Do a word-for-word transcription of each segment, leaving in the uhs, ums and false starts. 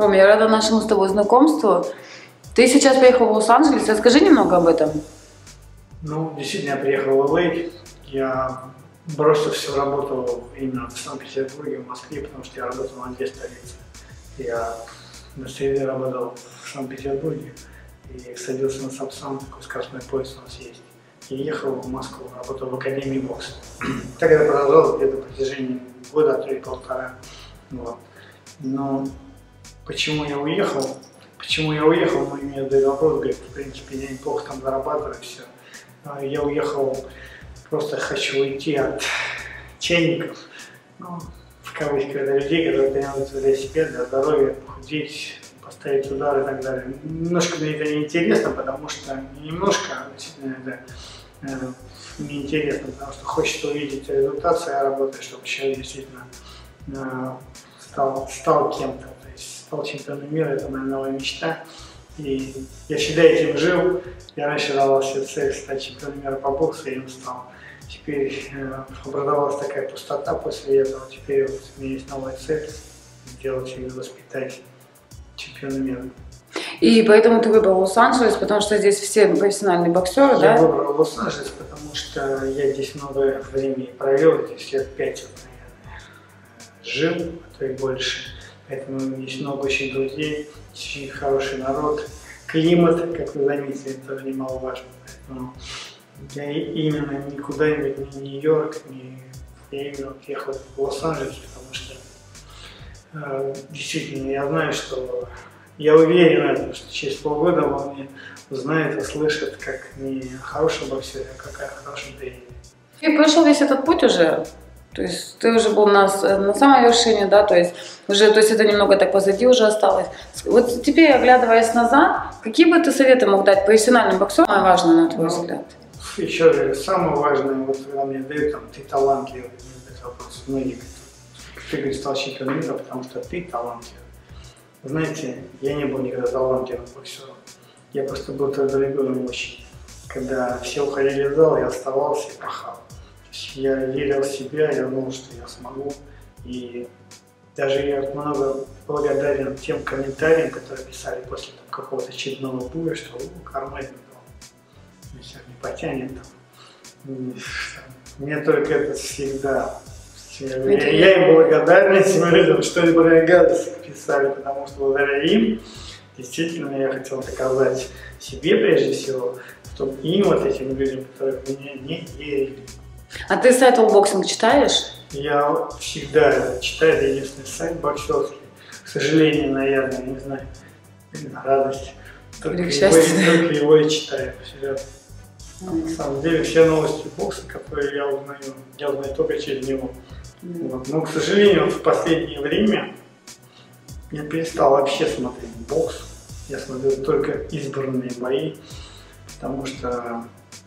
Ром, я рада нашему с тобой знакомству. Ты сейчас приехал в Лос-Анджелес, расскажи немного об этом. Ну, действительно, я приехал в Эл Эй. Я бросил всю работу именно в Санкт-Петербурге, в Москве, потому что я работал на две столицы. Я на среде работал в Санкт-Петербурге и садился на Сапсан, такой скоростной поезд у нас есть. И ехал в Москву, работал в Академии бокса. Так это продолжалось где-то на протяжении года, а то и полтора. Вот. Но почему я уехал? Почему я уехал? Ну, мне задают вопрос, говорит, в принципе, я неплохо там зарабатываю, все. Я уехал, просто хочу уйти от чайников, ну, в кавычках, это людей, которые тренируются для себя, для здоровья, похудеть, поставить удары и так далее. Немножко мне это неинтересно, потому что, немножко, а действительно, это э, неинтересно, потому что хочется увидеть результат своей работы, чтобы человек действительно э, стал, стал кем-то, то есть стал чемпионом мира, это моя новая мечта. И я всегда этим жил. Я раньше давал себе цель стать чемпионом мира по боксу, и им стал. Теперь э, образовалась такая пустота после этого. Теперь вот у меня есть новая цель — сделать и воспитать чемпиона мира. И поэтому ты выбрал Лос-Анджелес, потому что здесь все профессиональные боксеры, я да? Я выбрал Лос-Анджелес, потому что я здесь много времени провел, здесь лет пять, наверное, жил, а то и больше. Поэтому есть много очень друзей, очень хороший народ. Климат, как вы заметили, тоже немаловажно. Поэтому я именно не куда-нибудь, не Нью-Йорк, не... я именно приехал в Лос-Анджелес, потому что э, действительно я знаю, что я уверен в этом, что через полгода он меня узнает, услышит, как не хороший боксер, а как хороший тренер. Ты прошел весь этот путь уже? То есть ты уже был на, на самой вершине, да, то есть уже, то есть это немного так позади уже осталось. Вот теперь, оглядываясь назад, какие бы ты советы мог дать профессиональным боксерам, самое важное, на твой взгляд? Еще же, самое важное, вот когда мне дают, там, ты талантливый, этот вопрос, многие говорят, ты, говорит, стал чемпионом мира, потому что ты талантливый. Знаете, я не был никогда талантливым боксером, я просто был трудолюбивым очень. Когда все уходили в зал, я оставался и пахал. Я верил в себя, я думал, что я смогу. И даже я много благодарен тем комментариям, которые писали после какого-то очередного боя, что Кармель сейчас не потянет. Мне только это всегда. Я, я им благодарен этим людям, что-либо гадость писали, потому что благодаря им действительно я хотел доказать себе прежде всего, что им, вот этим людям, которые в меня не верили. А ты сайт Allboxing читаешь? Я всегда читаю, это единственный сайт боксерский. К сожалению, наверное, не знаю, радость. Только, его, только его и читаю. Mm. На самом деле, все новости бокса, которые я узнаю, я узнаю только через него. Mm. Вот. Но, к сожалению, в последнее время я перестал вообще смотреть бокс. Я смотрю только избранные бои, потому что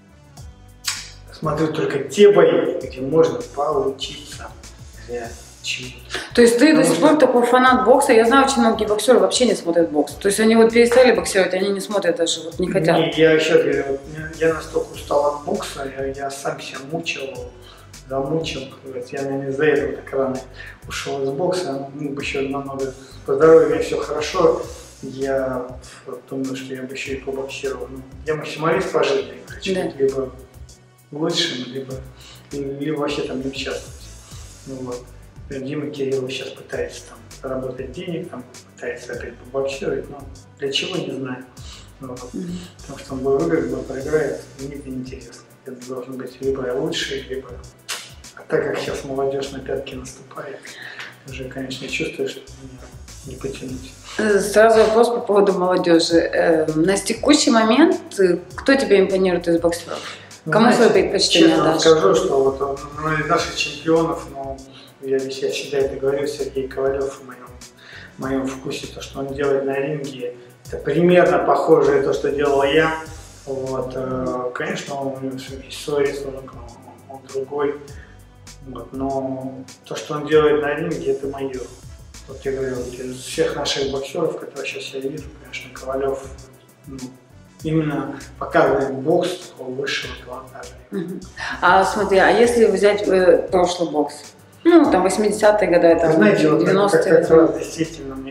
смотрю только те бои, где можно поучиться чему-то. То есть ты до сих пор такой фанат бокса? Я знаю, очень многие боксеры вообще не смотрят бокс. То есть они вот перестали боксировать, они не смотрят даже, вот, не хотят. Не, я еще говорю, я настолько устал от бокса, я, я сам себя мучил, замучил. Я, наверное, из-за этого так рано ушел из бокса. Мог бы еще намного по здоровью, у меня все хорошо. Я вот, думаю, что я бы еще и побоксировал. Я максималист по жизни, хочу да. либо лучшим, либо, либо вообще там не участвовать. Ну, вот. Дима Кириллов сейчас пытается там заработать денег, там, пытается опять побоксировать, но для чего, не знаю. Ну, вот. Mm-hmm. Потому что он будет выиграть, будет проиграет, мне это неинтересно. Это должен быть либо я лучший, либо... А так как сейчас молодежь на пятки наступает, уже, конечно, чувствую, что меня не потянуть. Сразу вопрос по поводу молодежи. На текущий момент кто тебе импонирует из боксеров? Кому свои предпочтения дашь? Честно скажу, что вот ну, из наших чемпионов, ну, я, я всегда это говорю, Сергей Ковалев в моем, в моем вкусе, то, что он делает на ринге, это примерно похоже на то, что делал я. Вот, э, конечно, он, у него есть свой рисунок, он, он другой, вот, но то, что он делает на ринге, это мое. Вот я говорю, вот, из всех наших боксеров, которые сейчас я вижу, конечно, Ковалев, ну, именно показывает бокс такого высшего пилотажа. Uh-huh. А смотри, а если взять э, прошлый бокс? Ну, там восьмидесятые годы, там, знаете, вот девяностые. Как, как раз действительно, мне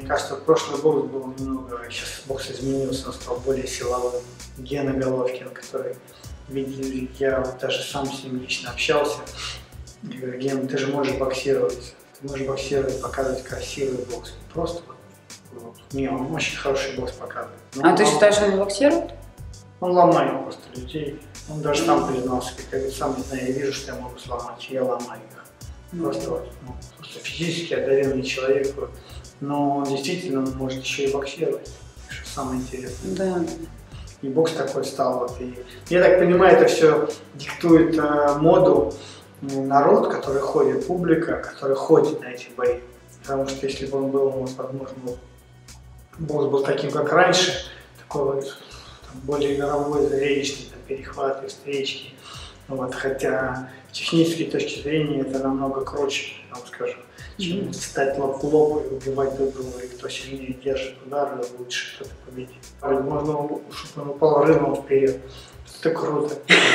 кажется, прошлый бокс был немного, сейчас бокс изменился, он стал более силовым. Гена Головкин, который, видели, я вот даже сам с ним лично общался. Я говорю: Ген, ты же можешь боксировать, ты можешь боксировать, показывать красивый бокс. Просто вот. Не, он очень хороший бокс показывает. Но а ты он, считаешь, он не боксирует? Он ломает просто людей. Он даже сам признался, как я говорю, сам не знаю, я вижу, что я могу сломать, я ломаю их. Просто, вот, ну, просто физически одаренный человек, вот. Но он действительно может еще и боксировать, что самое интересное. Да. И бокс такой стал. Вот, и, я так понимаю, это все диктует э, моду народ, который ходит, публика, которая ходит на эти бои. Потому что если бы он был, вот, возможно, бокс был таким, как раньше, такой вот там, более игровой, зрелищный, там, перехваты, встречки. Вот, хотя с технической точки зрения это намного круче, я вам скажу, чем mm-hmm. стать лоб в лоб и убивать друг друга, и кто сильнее держит удары, лучше кто-то победит. Можно, чтобы он упал рыбом вперед. Это круто.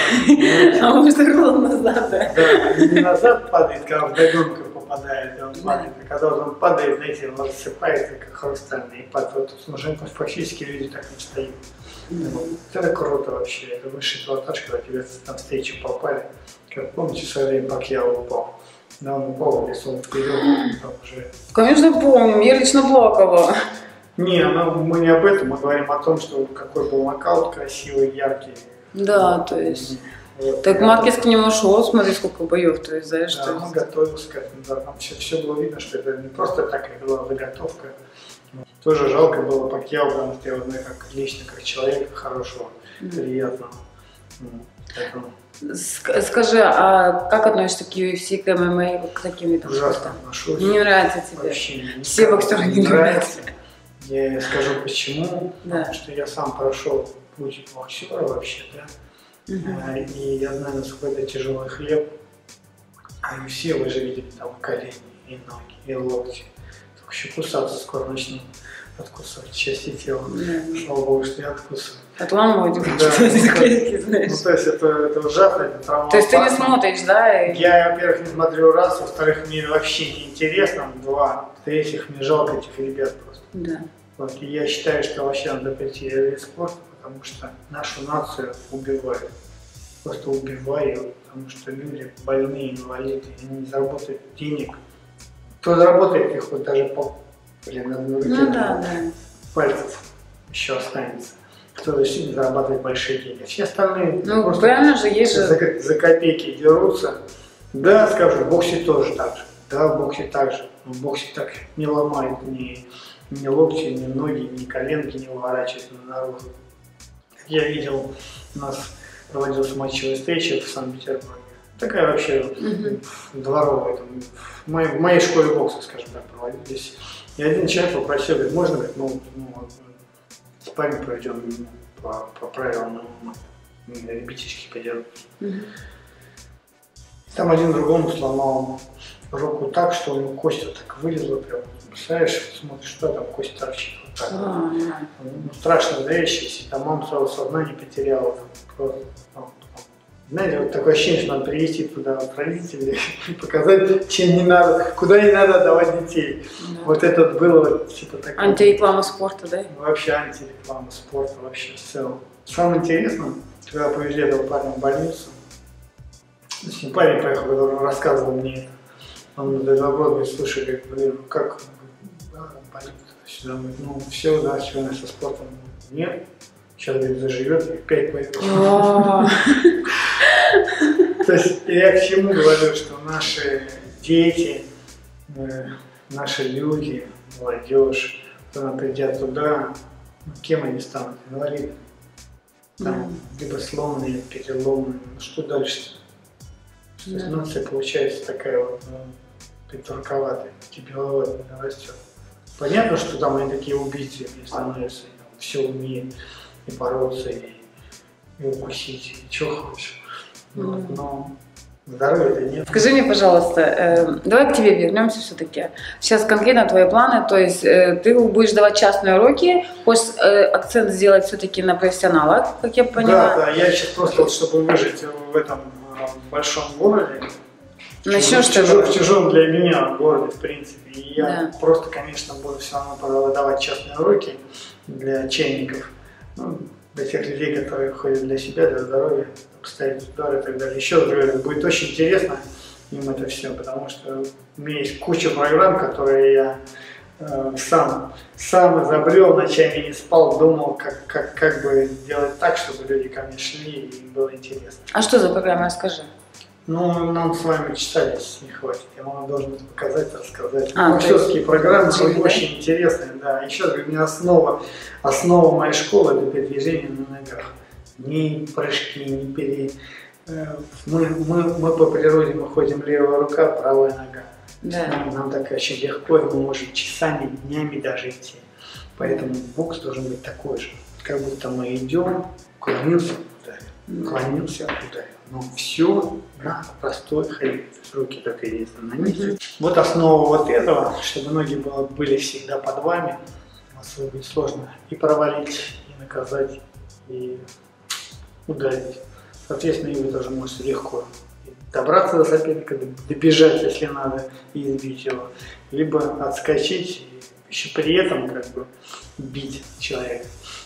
А может, рулон назад, да? Да, не назад падает, когда вдогонку попадает, и он падает. А когда он падает, знаете, он рассыпается, как хрустальный, и падает. Вот уже фактически люди так не встают. Вот. Это круто вообще, это высший пилотаж, когда тебе на встречу попали. Как помните, в свое время Пакьяо упал? Да, он упал в лесу, вперед, там уже... Конечно, помню, я лично плакала. Не, ну, мы не об этом, мы говорим о том, что какой был нокаут красивый, яркий. Да, то есть... Вот. Так Маркес к нему шел, смотри, сколько боев, то есть, знаешь, да, что... он готовился к этому, да, там все, все было видно, что это не просто так, это была заготовка. Тоже жалко было Пакьяо, потому что я его знаю как лично, как человека хорошего, mm-hmm. приятного. Поэтому... Скажи, а как относишься к ю эф си, к эм эм а, к таким видам спорта? Ужасно отношусь. Не нравится тебе? Вообще все боксеры не нравятся. Я скажу почему, да. Потому что я сам прошел путь боксера вообще, да. Uh-huh. И я знаю, насколько это тяжелый хлеб. А все вы же видели там колени, и ноги, и локти. Только еще кусаться скоро начну откусывать части тела. Uh-huh. Слава богу, что я откусываю. Отламывать да, клетки, знаешь. Ну, то есть это, это ужасно, это травма. То есть ты не смотришь, да? И... Я, во-первых, не смотрю раз, во-вторых, мне вообще не интересно, два, в-третьих, мне жалко этих ребят просто. Да. Вот, и я считаю, что вообще надо прийти в вид спорта, потому что нашу нацию убивают. Просто убивают, потому что люди больные, инвалиды, они не заработают денег. Кто заработает их, вот даже по, блин, на руке, ну, да, да. пальцев еще останется. Кто решит зарабатывать большие деньги. Все остальные ну, просто правильно же, есть же... за, за копейки дерутся. Да, скажу, в боксе тоже так же. Да, в боксе так же. Но в боксе так не ломает ни, ни локти, ни ноги, ни коленки не выворачивает наружу. Я видел, у нас проводилась матчевая встреча в Санкт-Петербурге. Такая вообще uh-huh. дворовая. Там, в, моей, в моей школе бокса, скажем так, проводились. И один человек попросил, говорит, можно, говорит, ну, ну спарринг проведем ну, по, по правилам, ну, ребятишки подерут. Uh-huh. Там один другому сломал руку так, что у него кость вот так вылезла прям. Представляешь, смотришь, что там кость торчит. Вот так. Uh-huh. Ну, страшно зрелище, если там мама своего сознания потеряла. Там, просто, ну, знаете, вот такое ощущение, что надо привести туда вот родителей и показать, чем не надо, куда не надо отдавать детей. Да. Вот это было вот, типа такое. Антиреклама спорта, да? Вообще антиреклама спорта, вообще в целом. Самое интересное, когда повезли этого парня в больницу, с ним парень поехал, который рассказывал мне это. Он мне дал вопрос, говорит, слушай, говорит, блин, ну как, да, болит сюда, говорит, ну все, да, сегодня со спортом нет. Сейчас, говорит, заживет, и пять пойдет. То есть я к чему говорю, что наши дети, наши люди, молодежь, когда придя туда, кем они станут? Инвалидами. Там, либо сломанные, переломанные. Ну что дальше? Нация получается такая вот, ну, придурковатая, дебиловатая, растет. Понятно, что там они такие убийцы становятся, все умеют. И бороться, и, и укусить, и что хочешь. Mm. Но здоровья-то нет. Скажи мне, пожалуйста, э, давай к тебе вернемся все-таки. Сейчас конкретно твои планы, то есть э, ты будешь давать частные уроки, хочешь э, акцент сделать все-таки на профессионалах, как я поняла? Да, да, я сейчас просто, вот, чтобы выжить в этом э, большом городе, Начнешь в, чужом, в чужом для меня городе, в принципе. И я да. просто, конечно, буду все равно давать частные уроки для чайников, ну, для тех людей, которые ходят для себя, для здоровья, ставят удары и так далее. Еще раз говорю, будет очень интересно им это все, потому что у меня есть куча программ, которые я э, сам, сам изобрел, ночами не спал, думал, как, как, как бы сделать так, чтобы люди ко мне шли и им было интересно. А что за программа, расскажи? Ну, нам с вами читались, не хватит. Я вам должен это показать, рассказать. А, Маршрутские программы очень, да? очень интересные, да. Еще раз говорю, у меня основа, основа моей школы – это передвижение на ногах. Ни прыжки, ни пере... Мы, мы, мы по природе мы ходим левая рука, правая нога. Да. Нам, нам так очень легко, и мы можем часами, днями даже идти. Поэтому бокс должен быть такой же. Как будто мы идем, клонился, ударил, клонился, ударил. Но все на простой ходьбе. Руки только единственное на месте. Mm-hmm. Вот основа вот этого, чтобы ноги было, были всегда под вами. Особо будет сложно и провалить, и наказать, и ударить. Соответственно, и вы тоже можете легко добраться до соперника, добежать, если надо, и избить его. Либо отскочить, и еще при этом как бы бить человека.